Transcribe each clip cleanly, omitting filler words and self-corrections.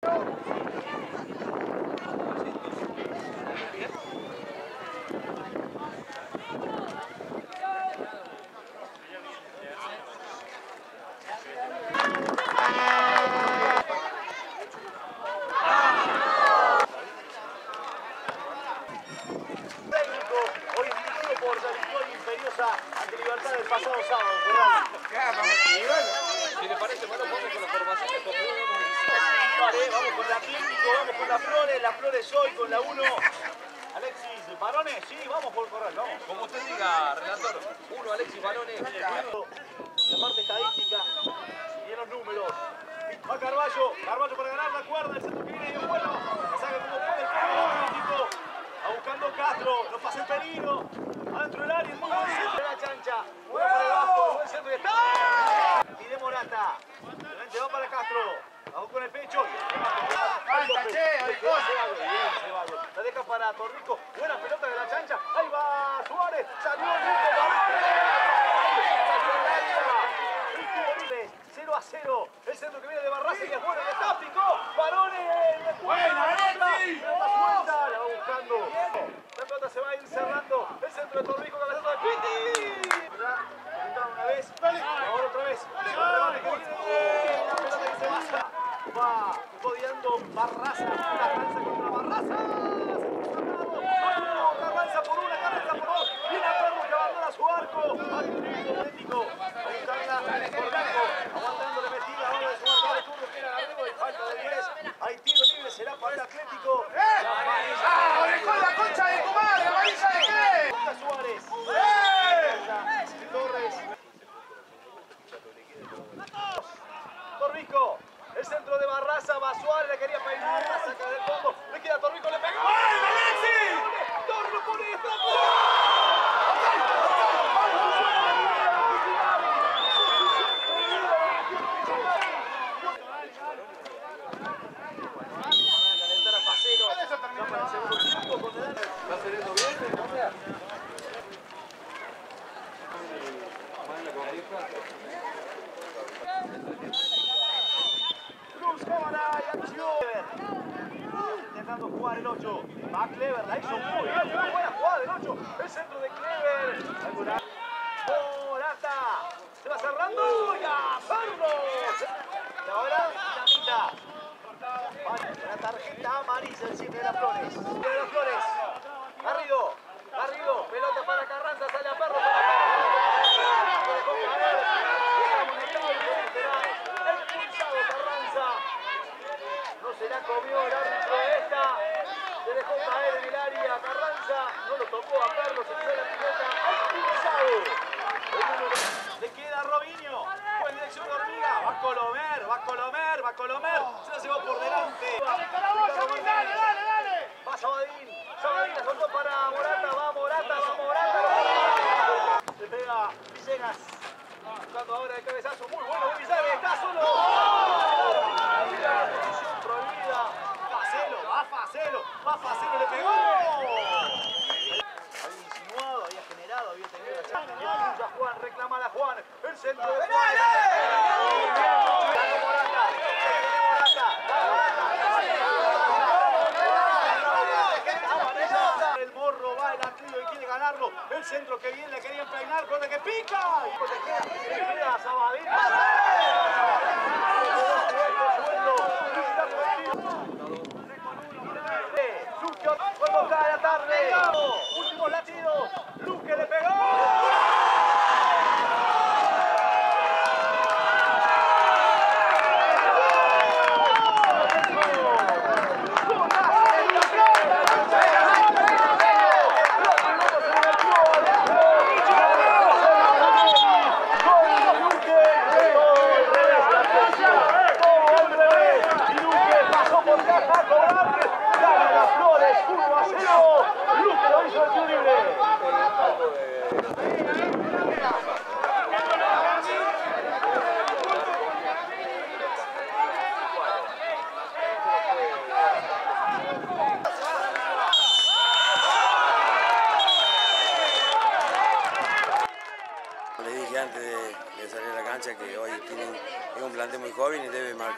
Ante Libertad del pasado sábado, si le parece, bueno, vamos con la formación de vale, vamos con el Atlético, vamos con las Flores hoy, con la 1. Alexis, varones, sí, vamos por correr, vamos. Como usted diga, relator, 1 Alexis, varones. La parte estadística y en los números. Va Carballo para ganar la cuerda, el centro que viene y bueno, la saca como puede el Atlético. Va buscando Castro, no pasa el peligro. Adentro del área, muy buen centro de la chancha. Buena para abajo, buen centro y está. Y de Morata. Se va para Castro. Vamos con el pecho. La deja para Torrico. Buena pelota de la chancha. Ahí va Suárez. Salió libre. 0-0. El centro que viene de Barraza y es bueno. El táctico. Varones. Buena, Alexis. La suelta. La va buscando. La pelota se va a ir cerrando. El centro de Torrico. Cabezazo de Piti. Una vez. Ahora otra vez. La pelota que se baja. Va codeando Barraza. Carranza contra Barraza. Carranza por una, Carranza por dos. Viene a Perro que abandona su arco. Atlético. A buscarla por Blanco. Aguantándole metida. Ahora de su marcador de turno. Que era Garrido y falta de 10. Hay tiro libre. Será para el Atlético. ¡Con la concha de tu madre! ¿Amarilla de qué? Suárez. Torres. Torrico. El centro de Barraza, va Suárez, le quería peinar, la saca del fondo, le queda Torrico, le pegó. ¡Ay, Alexis! ¡Torrico por esta! Calentar a Facero. Para el segundo tiempo, con el... ¿Está saliendo bien? Cruz, cámara y acción. Intentando jugar el 8. Va Clever, la hizo muy bien. Una buena jugada del 8. El centro de Clever. Morata. Se va cerrando. Y a Carlos. Y ahora Dinamita. La tarjeta amarilla el 7 de las Flores. De las Flores. Garrido. Pelota para Carranza. Sale a Perro. No se la comió el árbitro de esta. Se dejó caer en el área Carranza. No lo tocó a Perlo. Se quedó la pelota expulsado. Le queda Robinho. Fue en dirección de Hormiga. Va Colomer. Se la llevó por delante. ¡Dale! Va Sabadín la soltó para Morata. Va Morata. Se pega Villegas. Buscando ahora el cabezazo. Muy bueno Villegas. Está solo. Prohibida. Va Facelo, le pegó. Había insinuado, había generado, había tenido la chance. Ya Juan, reclama a Juan. El centro de Juan. El Morro va el Atlético y quiere ganarlo. El centro que viene, le querían peinar, con el que pica. Y pues se queda Sabadín.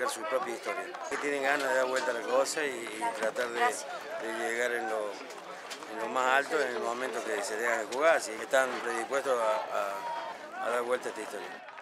hacer su propia historia. Que tienen ganas de dar vuelta a la cosa y tratar de llegar en lo más alto en el momento que se tengan que jugar, si están predispuestos a dar vuelta a esta historia.